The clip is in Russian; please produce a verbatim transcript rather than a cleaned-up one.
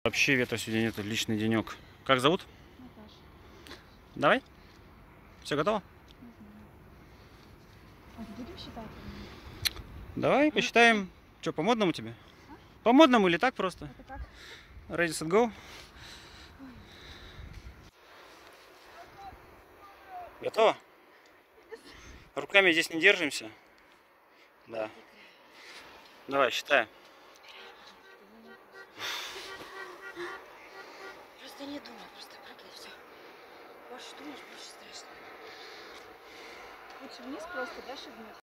Вообще ветра сегодня нет, отличный денек. Как зовут? Наташа. Давай. Все готово? А будем считать? Давай посчитаем. Что, по модному тебе? А? По модному или так просто? Это как? Ready, set, go. Готово? Руками здесь не держимся. Да. Давай, считаем. Просто не думай, просто прыгай, все. Больше думаешь, больше страшно. Лучше вниз просто, да, шагнуть?